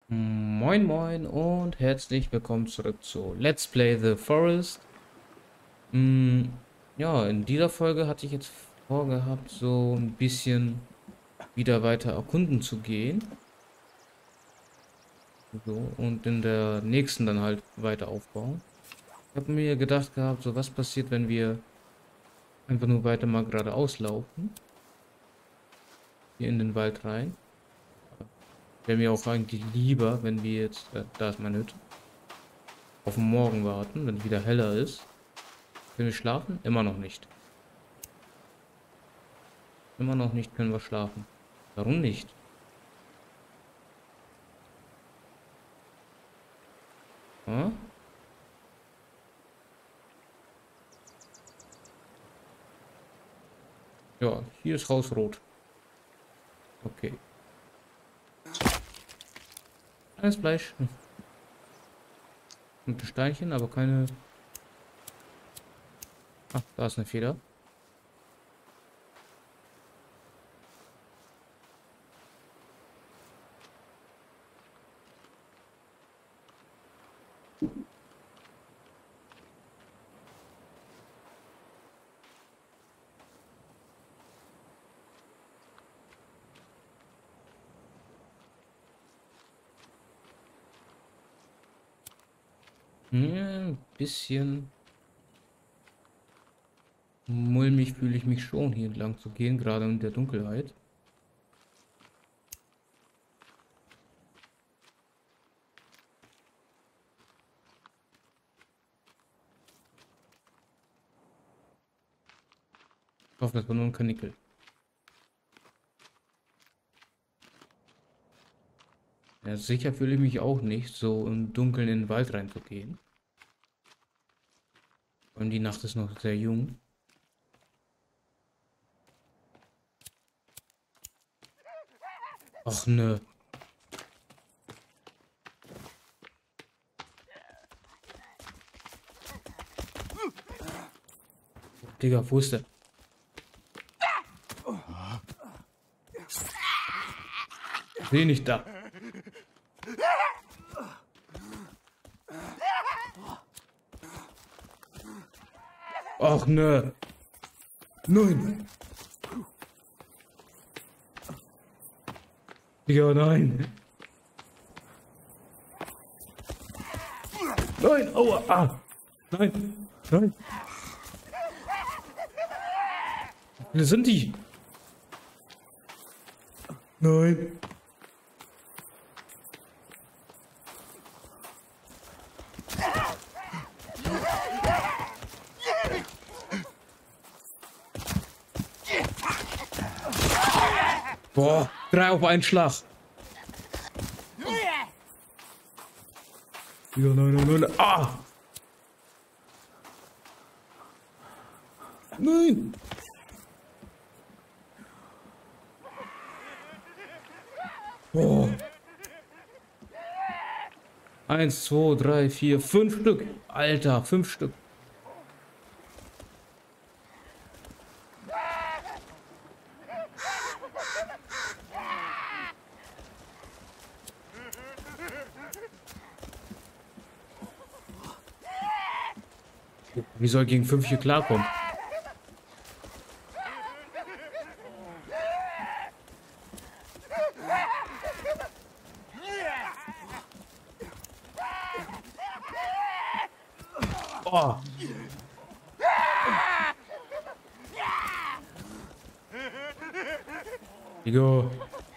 Moin moin und herzlich willkommen zurück zu Let's Play The Forest. Mm, ja, in dieser Folge hatte ich jetzt vorgehabt, so ein bisschen wieder weiter erkunden zu gehen. So, und in der nächsten dann halt weiter aufbauen. Ich habe mir gedacht gehabt, so was passiert, wenn wir einfach nur weiter mal geradeaus laufen. Hier in den Wald rein. Wäre mir auch eigentlich lieber, wenn wir jetzt, da ist meine Hütte, auf den Morgen warten, wenn es wieder heller ist. Können wir schlafen? Immer noch nicht. Immer noch nicht können wir schlafen. Warum nicht? Hm? Ja, hier ist Haus rot. Okay. Alles Fleisch. Und ein Steinchen, aber keine... Ach, da ist eine Feder. Ja, ein bisschen mulmig fühle ich mich schon, hier entlang zu gehen, gerade in der Dunkelheit. Ich hoffe, das war nur ein Kanickel. Ja, sicher fühle ich mich auch nicht, so im Dunkeln in den Wald reinzugehen. Und die Nacht ist noch sehr jung. Ach ne. Digga, wo ist der? Seh nicht da. Ach ne. Nein. Digga, nein. Nein, aua, ah. Nein, nein. Wie viele sind die? Nein. Boah, 3 auf einen Schlag. Ja, nein, nein, nein. Ah! Nein! Boah. 1, 2, 3, 4, 5 Stück. Alter, 5 Stück. Wie soll gegen 5 hier klarkommen? Oh. Digga.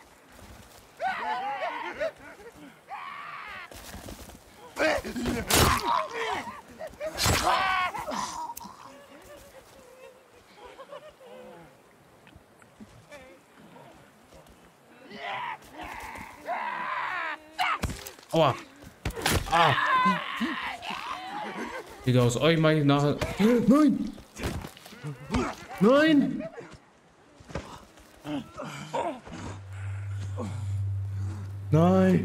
Aua. Ah. Digga, aus euch mache ich nachher... Nein! Nein! Nein!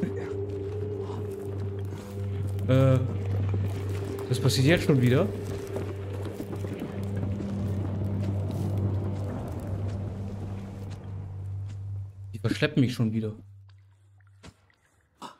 Das passiert jetzt schon wieder. Die verschleppen mich schon wieder.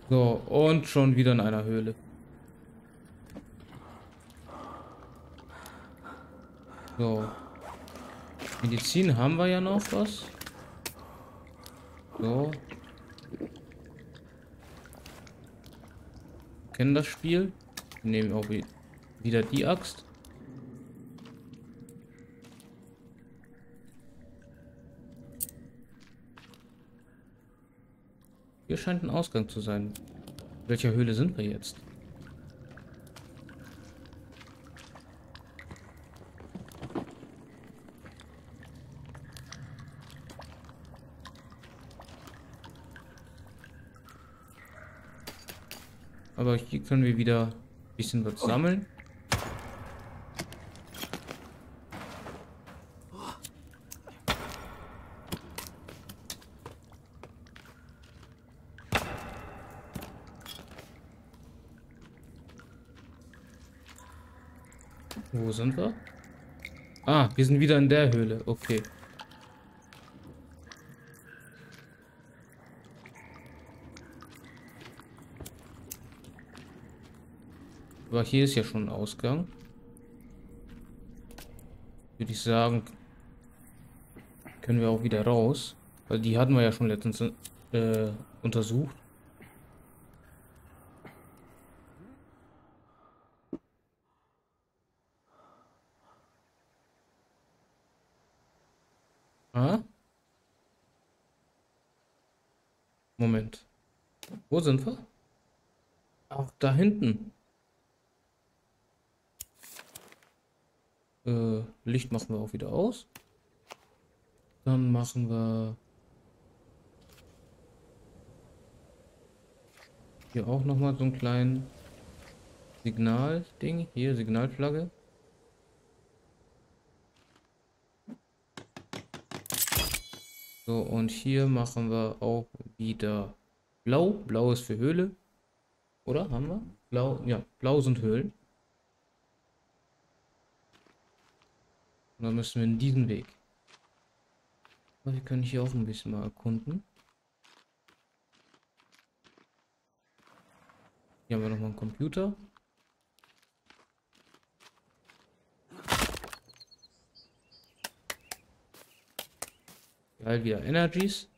So, und schon wieder in einer Höhle. So. Medizin haben wir ja noch was. So. Kennen das Spiel. Wir nehmen auch wieder die Axt. Hier scheint ein Ausgang zu sein. In welcher Höhle sind wir jetzt? Aber hier können wir wieder ein bisschen was sammeln. Wo sind wir? Ah, wir sind wieder in der Höhle. Okay. Aber hier ist ja schon ein Ausgang. Würde ich sagen, können wir auch wieder raus. Weil die hatten wir ja schon letztens untersucht. Ah? Moment. Wo sind wir? Ach, da hinten. Licht machen wir auch wieder aus. Dann machen wir hier auch noch mal so einen kleinen Signalding. Hier, Signalflagge. So, und hier machen wir auch wieder blau. Blau ist für Höhle. Oder? Haben wir? Blau, ja, blau sind Höhlen. Und dann müssen wir in diesen Weg. Aber wir können hier auch ein bisschen mal erkunden. Hier haben wir nochmal einen Computer. Geil, wieder Energies.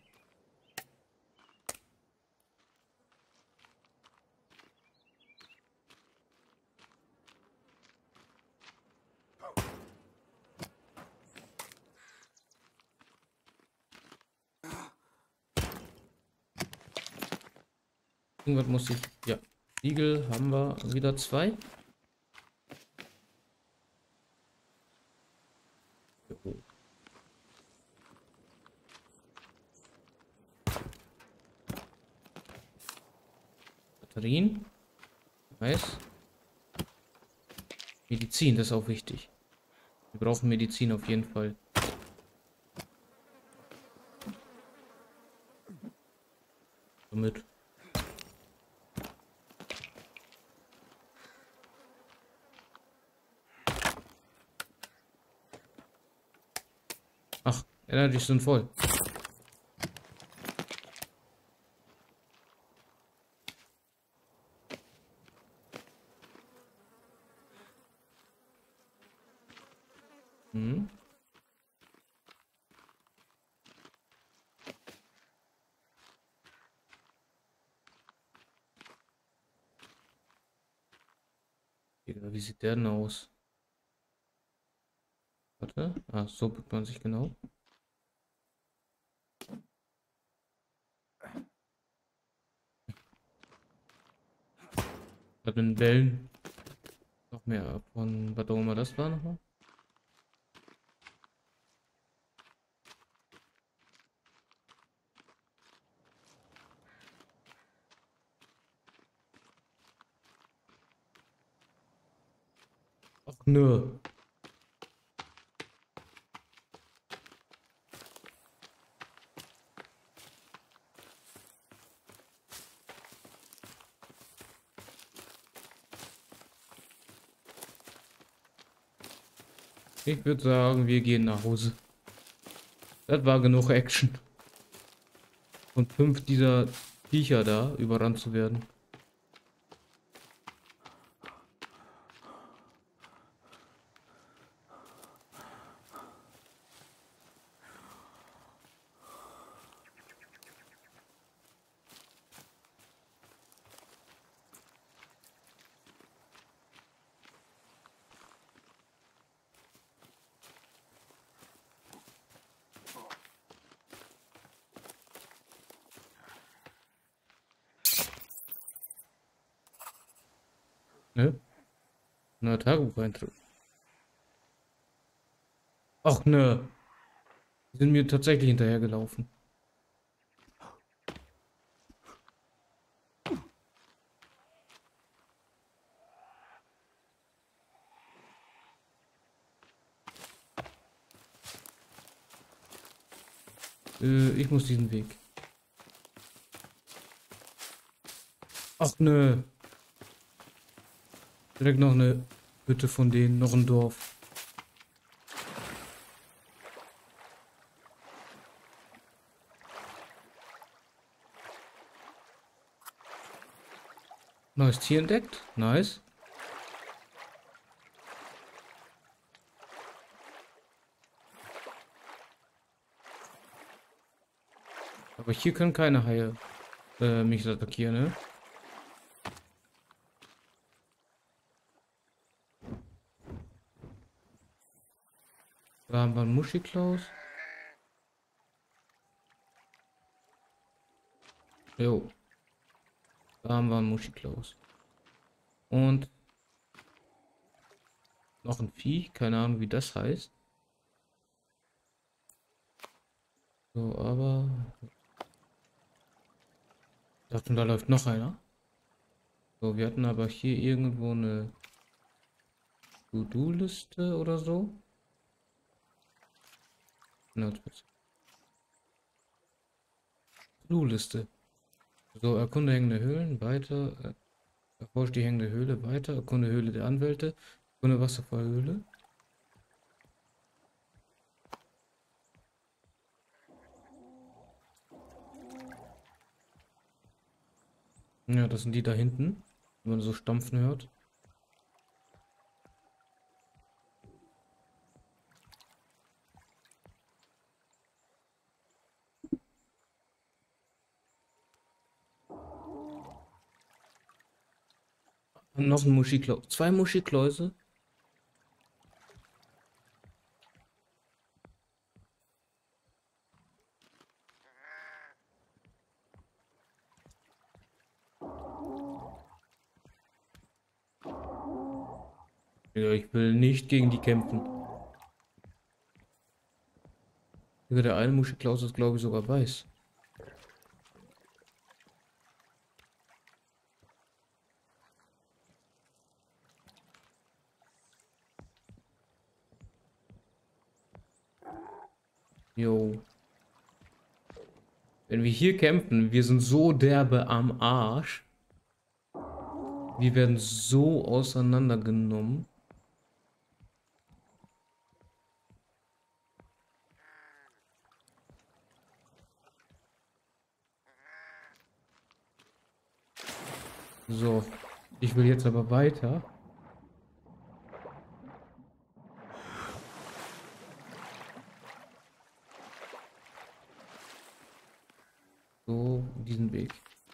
Irgendwas muss ich... Ja. Siegel haben wir wieder 2. Batterien. Nice. Medizin, das ist auch wichtig. Wir brauchen Medizin auf jeden Fall. Damit. Ach, Energies sind voll. Hm. Wie sieht der denn aus? Warte. Ah, so bückt man sich genau. Bei den Wellen. Noch mehr von was auch immer das war nochmal. Ach nö. Ich würde sagen, wir gehen nach Hause. Das war genug Action. Und 5 dieser Viecher da überrannt zu werden. Ne? Na, Tagebucheintrag. Ach ne, die sind mir tatsächlich hinterhergelaufen. Ich muss diesen Weg. Ach ne, direkt noch eine Hütte von denen, noch ein Dorf. Neues Tier entdeckt, nice. Aber hier können keine Haie mich attackieren, ne? Da haben wir einen Muschiklaus. Jo, da haben wir einen Muschiklaus. Und noch ein Vieh, keine Ahnung wie das heißt. So, aber... Ich dachte, da läuft noch einer. So, wir hatten aber hier irgendwo eine To-Do-Liste oder so. To-Do-Liste. So, erkunde hängende Höhlen, weiter. Erforscht die hängende Höhle, weiter. Erkunde Höhle der Anwälte. Erkunde Wasserfallhöhle. Ja, das sind die da hinten, wenn man so stampfen hört. Und noch ein Muschikläuse. Zwei Muschikläuse. Ja, ich will nicht gegen die kämpfen. Sogar der eine Muschiklaus ist, glaube ich, sogar weiß. Jo. Wenn wir hier kämpfen, wir sind so derbe am Arsch. Wir werden so auseinandergenommen. So. Ich will jetzt aber weiter. So, diesen Weg.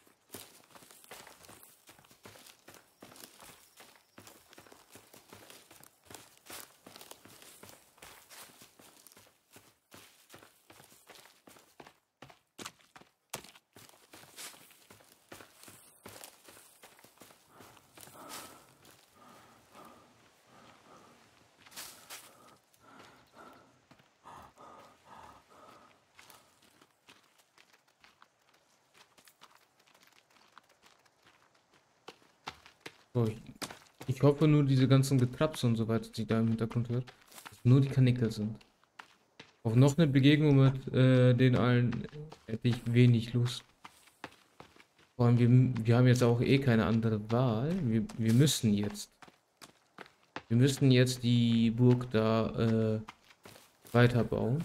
So, ich hoffe nur, diese ganzen Getrapse und so weiter, die da im Hintergrund hört, dass nur die Kanickel sind. Auf noch eine Begegnung mit den allen hätte ich wenig Lust. Vor allem, wir haben jetzt auch eh keine andere Wahl. Wir müssen jetzt. Wir müssen jetzt die Burg da weiterbauen.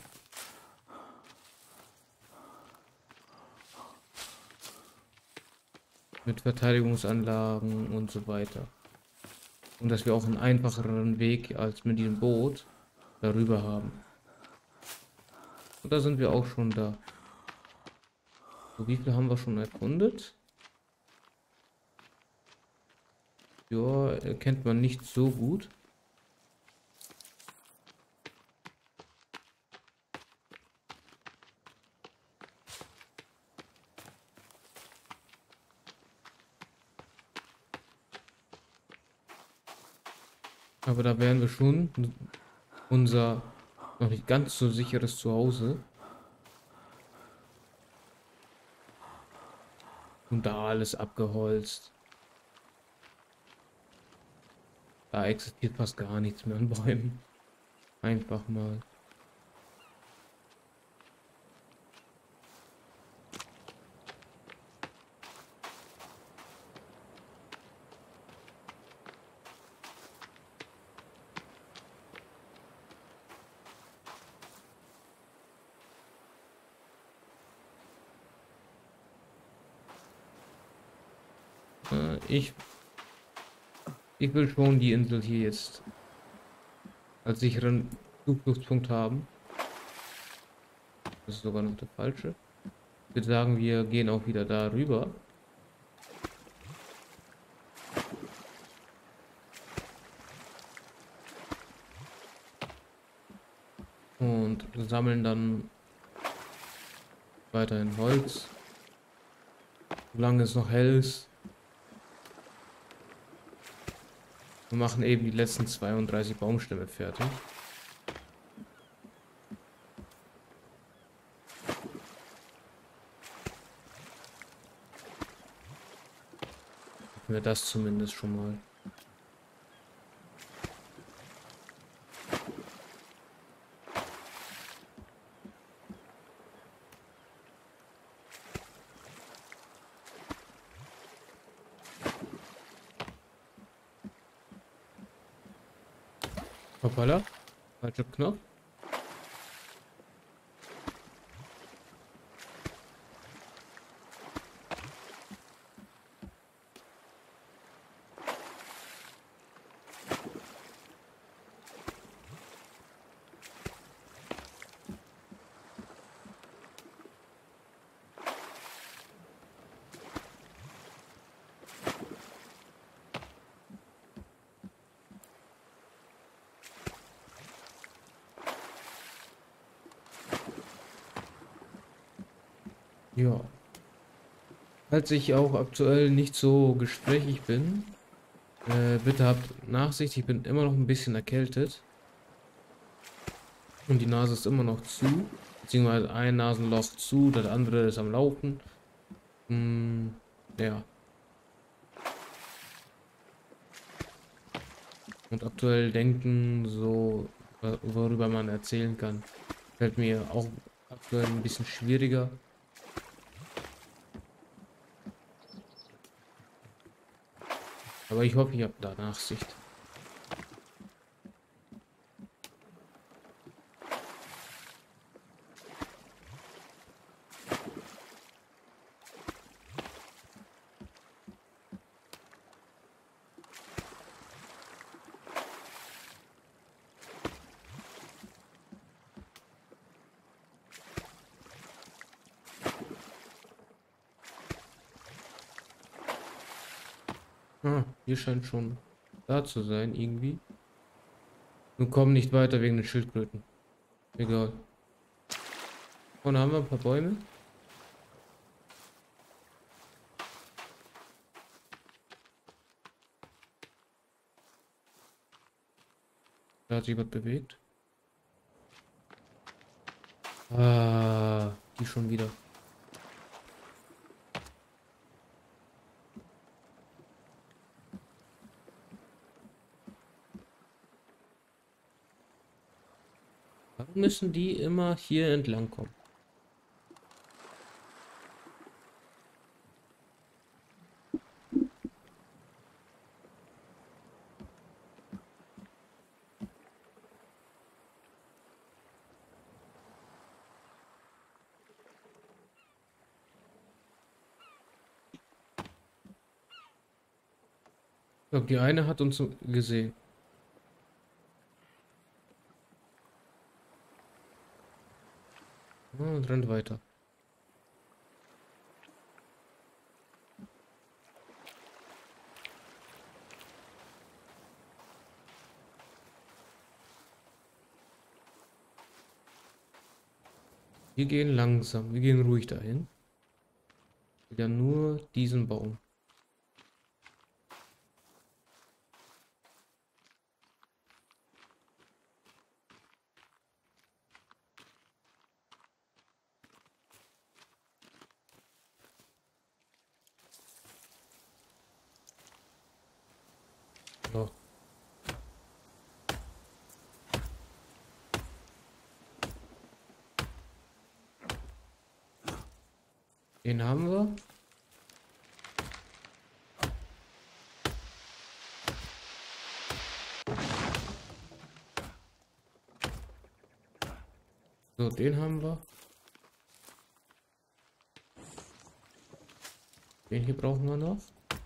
mit Verteidigungsanlagen und so weiter. Und dass wir auch einen einfacheren Weg als mit diesem Boot darüber haben. Und da sind wir auch schon da. So, wie viel haben wir schon erkundet? Ja, kennt man nicht so gut. Aber da wären wir schon unser noch nicht ganz so sicheres Zuhause. Und da alles abgeholzt. Da existiert fast gar nichts mehr an Bäumen. Einfach mal. Ich will schon die Insel hier jetzt als sicheren Zufluchtspunkt haben. Das ist sogar noch der falsche. Ich würde sagen, wir gehen auch wieder darüber. Und sammeln dann weiterhin Holz. Solange es noch hell ist. Wir machen eben die letzten 32 Baumstämme fertig. Machen wir das zumindest schon mal. Hoppala. Falscher Knopf. Ja. Falls ich auch aktuell nicht so gesprächig bin, bitte habt Nachsicht, ich bin immer noch ein bisschen erkältet. Und die Nase ist immer noch zu. Beziehungsweise ein Nasenloch zu, das andere ist am Laufen. Ja. Und aktuell denken, so worüber man erzählen kann, fällt mir auch aktuell ein bisschen schwieriger. Aber ich hoffe, ihr habt da Nachsicht. Ah, hier scheint schon da zu sein, irgendwie. Wir kommen nicht weiter wegen den Schildkröten. Egal. Und da haben wir ein paar Bäume. Da hat sich was bewegt. Ah, die schon wieder. Warum müssen die immer hier entlang kommen? Ich glaube, die eine hat uns gesehen. Ja, und rennt weiter. Wir gehen langsam. Wir gehen ruhig dahin. Ja, nur diesen Baum. So, den haben wir. So, den haben wir. Den hier brauchen wir noch.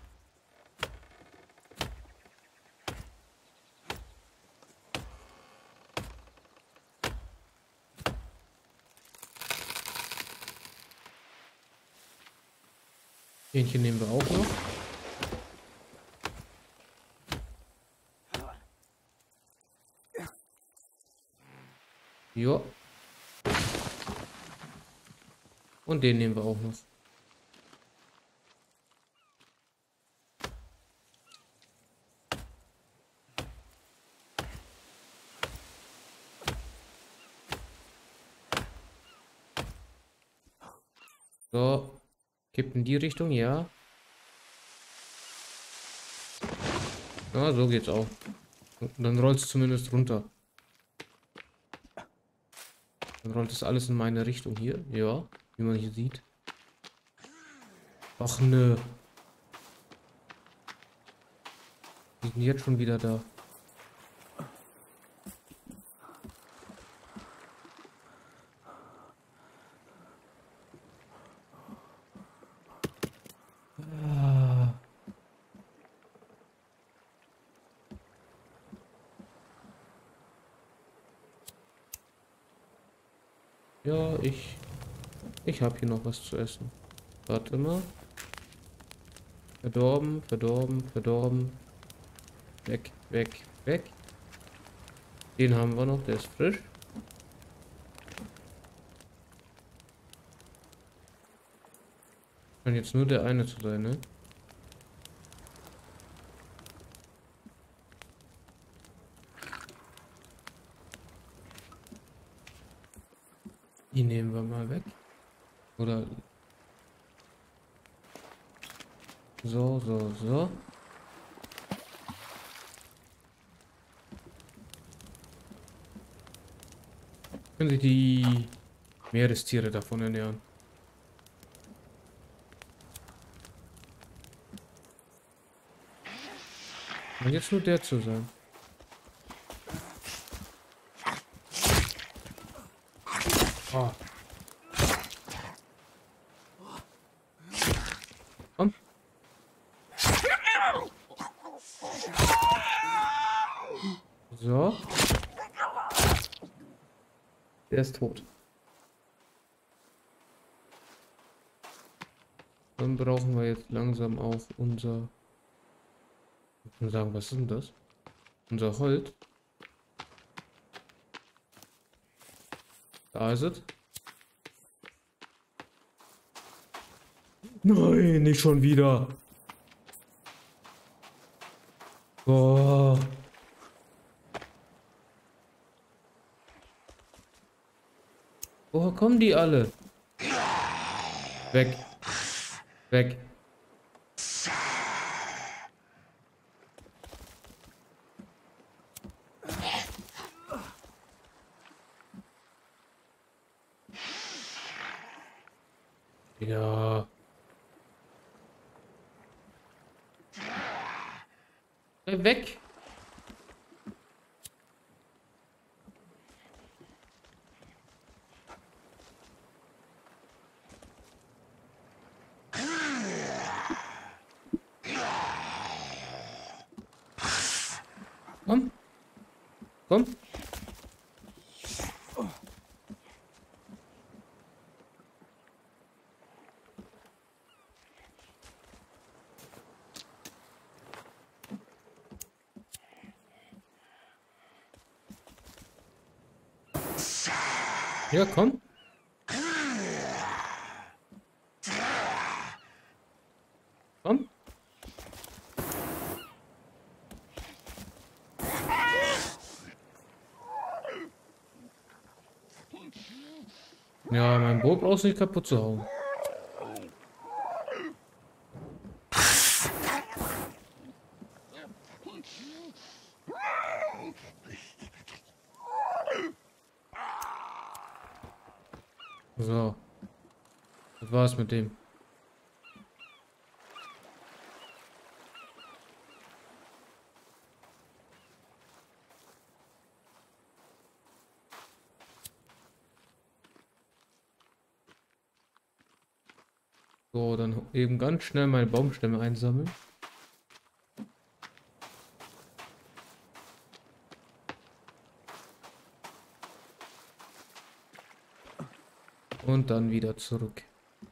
Den hier nehmen wir auch noch. Jo. Und den nehmen wir auch noch. So. Kippt in die Richtung, ja. Ja, so geht's auch. Und dann rollt es zumindest runter. Dann rollt es alles in meine Richtung hier. Ja, wie man hier sieht. Ach nö. Die sind jetzt schon wieder da. Ah. Ja, ich habe hier noch was zu essen. Warte mal. Verdorben, verdorben, verdorben. Weg, weg, weg. Den haben wir noch, der ist frisch. Kann jetzt nur der eine zu sein, ne? Die nehmen wir mal weg. Oder so, so, so. Können sich die Meerestiere davon ernähren. Und jetzt nur der zu sein. Oh. Komm. So. Der ist tot. Dann brauchen wir jetzt langsam auch unser... Ich kann sagen, was ist denn das? Unser Holz. Da ist es. Nein, nicht schon wieder. Boah. Woher kommen die alle? Weg. Weg. Ja. Weg. Komm. Ja, komm. Komm. Ja, mein Boot brauchst du nicht kaputt zu hauen. So, das war's mit dem. So, dann eben ganz schnell meine Baumstämme einsammeln. Und dann wieder zurück.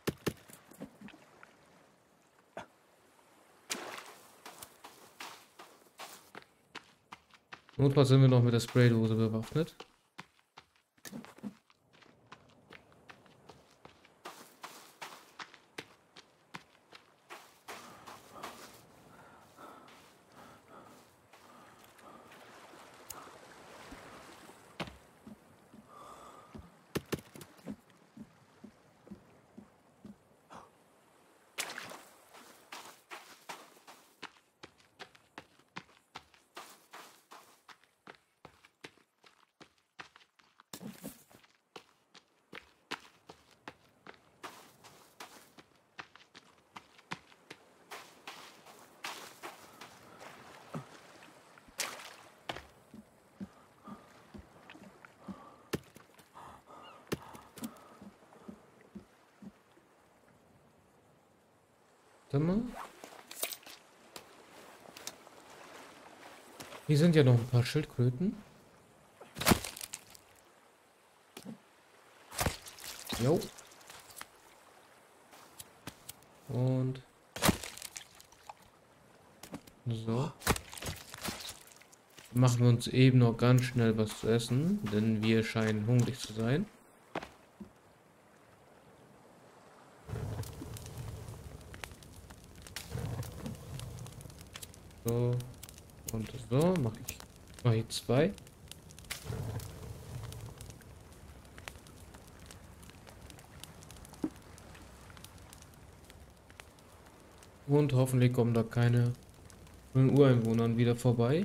Notfalls sind wir noch mit der Spraydose bewaffnet. Warte mal. Hier sind ja noch ein paar Schildkröten. Jo. Und so. Machen wir uns eben noch ganz schnell was zu essen, denn wir scheinen hungrig zu sein. So. Und so. Mache ich zwei. Und hoffentlich kommen da keine von den Ureinwohnern wieder vorbei.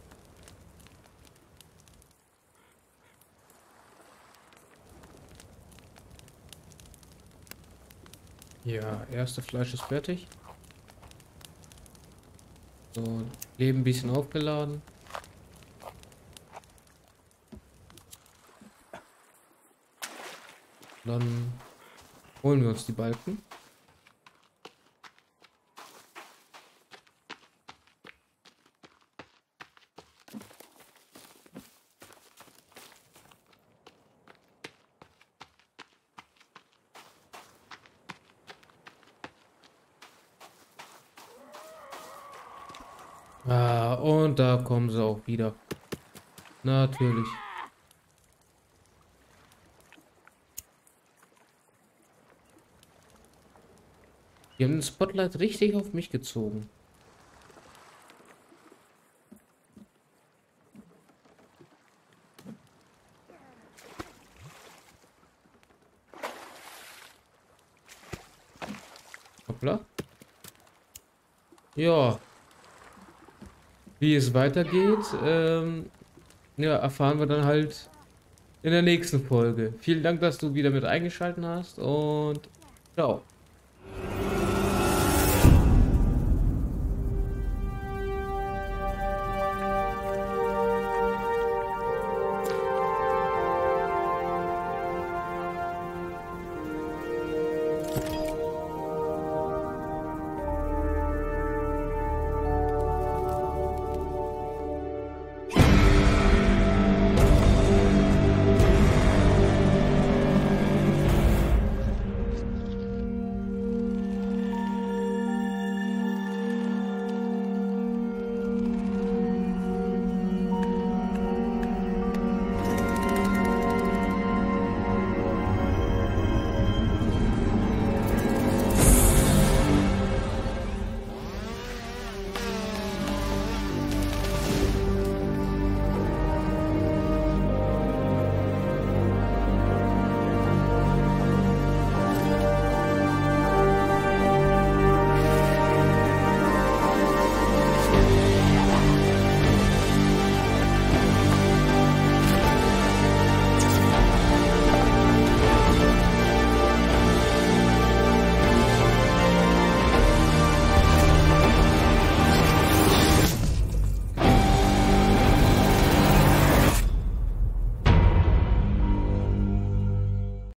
Ja, erste Fleisch ist fertig. So, Leben ein bisschen aufgeladen. Dann holen wir uns die Balken. Ah, und da kommen sie auch wieder. Natürlich. Die haben den Spotlight richtig auf mich gezogen. Hoppla. Ja. Wie es weitergeht, ja, erfahren wir dann halt in der nächsten Folge. Vielen Dank, dass du wieder mit eingeschaltet hast und ciao.